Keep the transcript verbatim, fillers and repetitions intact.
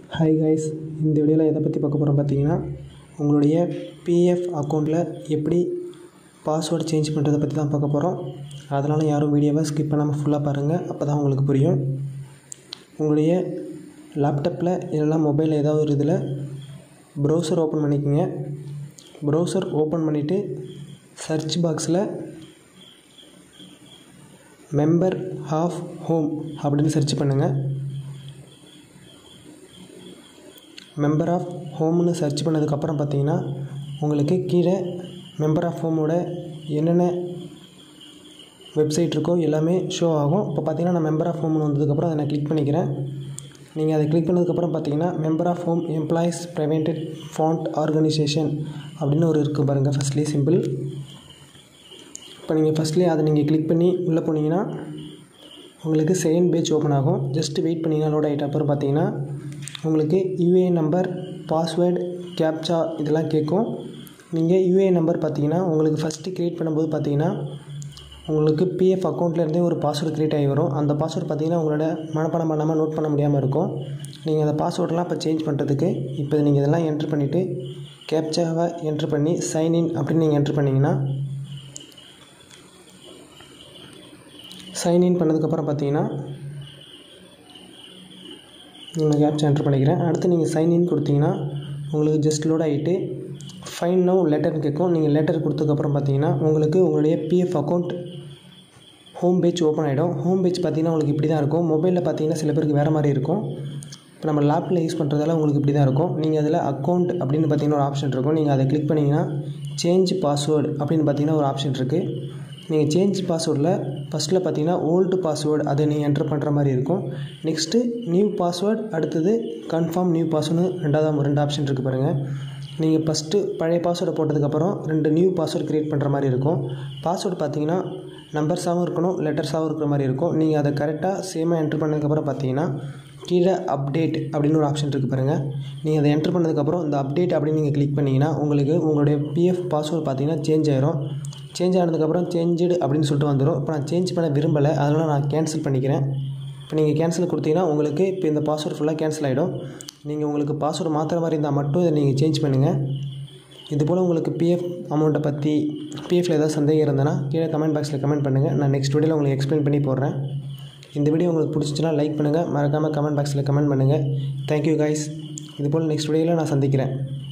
Hi guys, இந்த வீடியோவில் எதை பற்றி பார்க்க போகிறோம் பார்த்தீங்கன்னா, உங்களுடைய பிஎஃப் அக்கௌண்ட்டில் எப்படி பாஸ்வேர்டு சேஞ்ச் பண்ணுறதை பற்றி தான் பார்க்க போகிறோம். அதனால் யாரும் வீடியோவை ஸ்கிப் பண்ணாமல் ஃபுல்லாக பாருங்கள், அப்போ தான் உங்களுக்கு புரியும். உங்களுடைய லேப்டாப்பில் இல்லைனா மொபைலில் ஏதாவது ஒரு இதில் ப்ரௌசர் ஓப்பன் பண்ணிக்கோங்க. ப்ரௌசர் ஓப்பன் பண்ணிவிட்டு சர்ச் பாக்ஸில் மெம்பர் ஆஃப் ஹோம் அப்படின்னு சர்ச் பண்ணுங்கள். மெம்பர் ஆஃப் ஹோம்னு சர்ச் பண்ணதுக்கப்புறம் பார்த்தீங்கன்னா உங்களுக்கு கீழே மெம்பர் ஆஃப் ஹோமோட என்னென்ன வெப்சைட் இருக்கோ எல்லாமே ஷோ ஆகும். இப்போ பார்த்தீங்கன்னா நான் மெம்பர் ஆஃப் ஹோம்னு வந்ததுக்கப்புறம் அதை நான் கிளிக் பண்ணிக்கிறேன். நீங்கள் அதை கிளிக் பண்ணதுக்கப்புறம் பார்த்தீங்கன்னா member of home employees provident fund organisation அப்படின்னு ஒரு இருக்குது பாருங்கள். ஃபஸ்ட்லேயே சிம்பிள். இப்போ நீங்கள் ஃபஸ்ட்லேயே அதை நீங்கள் கிளிக் பண்ணி உள்ளே போனீங்கன்னா உங்களுக்கு செகண்ட் பேஜ் ஓப்பன் ஆகும். ஜஸ்ட் வெயிட் பண்ணிங்கன்னா லோட் ஆகிட்ட அப்புறம் பார்த்தீங்கன்னா உங்களுக்கு யூஏஎன் நம்பர், பாஸ்வேர்டு, கேப்சா இதெல்லாம் கேட்கும். நீங்கள் யூஏஎன் நம்பர் பார்த்தீங்கன்னா உங்களுக்கு ஃபஸ்ட்டு க்ரியேட் பண்ணும்போது பார்த்தீங்கன்னா உங்களுக்கு பிஎஃப் அக்கௌண்ட்லேருந்தே ஒரு பாஸ்வேர்டு க்ரியேட் ஆகி வரும். அந்த பாஸ்வேர்டு பார்த்தீங்கன்னா உங்களோட மனப்பாடம் பண்ணாமல் நோட் பண்ண முடியாமல் இருக்கும். நீங்கள் அந்த பாஸ்வேர்டெலாம் இப்போ சேஞ்ச் பண்ணுறதுக்கு இப்போ நீங்கள் இதெல்லாம் என்ட்ரு பண்ணிவிட்டு கேப்சாவை என்ட்ரு பண்ணி சைன்இன் அப்படின்னு நீங்கள் என்ட்ரு பண்ணிங்கன்னா சைன்இன் பண்ணதுக்கப்புறம் பார்த்தீங்கன்னா நீங்கள் கேப்சா என்ட்ரு பண்ணிக்கிறேன். அடுத்து நீங்கள் சைன்இன் கொடுத்தீங்கன்னா உங்களுக்கு ஜஸ்ட் லோட் ஆகிட்டு ஃபைன் நவ் லெட்டர்னு கேட்கும். நீங்கள் லெட்டர் கொடுத்ததுக்கப்புறம் பார்த்தீங்கன்னா உங்களுக்கு உங்களுடைய PF account home page open ஆகிடும். ஹோம் பேஜ் பார்த்தீங்கன்னா உங்களுக்கு இப்படி தான் இருக்கும். மொபைலில் பார்த்தீங்கன்னா சில பேருக்கு வேறு மாதிரி இருக்கும். இப்போ நம்ம லேப்பில் யூஸ் பண்ணுறதால உங்களுக்கு இப்படி தான் இருக்கும். நீங்கள் அதில் அக்கௌண்ட் அப்படின்னு பார்த்தீங்கன்னா ஒரு ஆப்ஷன் இருக்கும். நீங்கள் அதை கிளிக் பண்ணிங்கன்னா சேஞ்ச் பாஸ்வேர்டு அப்படின்னு பார்த்தீங்கன்னா ஒரு ஆப்ஷன் இருக்குது. நீங்கள் சேஞ்ச் பாஸ்வேர்டில் ஃபஸ்ட்டில் பார்த்தீங்கன்னா ஓல்டு பாஸ்வேர்டு அதை நீங்கள் என்ட்ரு பண்ணுற மாதிரி இருக்கும். நெக்ஸ்ட்டு நியூ பாஸ்வேர்டு, அடுத்தது கன்ஃபார்ம் நியூ பாஸ்வேர்டு ரெண்டாவது ரெண்டு ஆப்ஷன் இருக்குது பாருங்கள். நீங்கள் ஃபஸ்ட்டு பழைய பாஸ்வேர்டை போட்டதுக்கப்புறம் ரெண்டு நியூ பாஸ்வேர்டு க்ரியேட் பண்ணுற மாதிரி இருக்கும். பாஸ்வேர்டு பார்த்தீங்கன்னா நம்பர்ஸாகவும் இருக்கணும், லெட்டர்ஸாகவும் இருக்கிற மாதிரி இருக்கும். நீங்கள் அதை கரெக்டாக சேமாக என்ட்ரு பண்ணதுக்கப்புறம் பார்த்தீங்கன்னா கீழே அப்டேட் அப்படின்னு ஒரு ஆப்ஷன் இருக்குது பாருங்கள். நீங்கள் அதை என்ட்ரு பண்ணதுக்கப்புறம் இந்த அப்டேட் அப்படின்னு நீங்கள் கிளிக் பண்ணிங்கன்னா உங்களுக்கு உங்களுடைய பிஎஃப் பாஸ்வேர்டு பார்த்தீங்கன்னா சேஞ்ச் ஆயிரும். சேஞ்ச் ஆனதுக்கப்புறம் சேஞ்சு அப்படின்னு சொல்லிட்டு வந்துடும். இப்போ நான் சேஞ்ச் பண்ண விரும்பலை, அதனால் நான் கேன்சல் பண்ணிக்கிறேன். இப்போ நீங்கள் கேன்சல் கொடுத்தீங்கன்னா உங்களுக்கு இப்போ இந்த பாஸ்வேர்டு ஃபுல்லாக கேன்சல் ஆகிடும். நீங்கள் உங்களுக்கு பாஸ்வேர்டு மாற்றுற மாதிரி இருந்தால் மட்டும் இதை நீங்கள் சேஞ்ச் பண்ணுங்கள். இதுபோல் உங்களுக்கு பிஎஃப் அமௌண்ட்டை பற்றி பிஎஃப்பில் ஏதாவது சந்தேகம் இருந்ததுன்னா கீழே கமெண்ட் பாக்ஸில் கமெண்ட் பண்ணுங்கள். நான் நெக்ஸ்ட் வீடியோவில் உங்களுக்கு எக்ஸ்பிளைன் பண்ணி போடுறேன். இந்த வீடியோ உங்களுக்கு பிடிச்சிச்சுன்னா லைக் பண்ணுங்கள், மறக்காமல் கமெண்ட் பாக்ஸில் கமெண்ட் பண்ணுங்கள். Thank you guys. இதுபோல் நெக்ஸ்ட் வீடியோவில் நான் சந்திக்கிறேன்.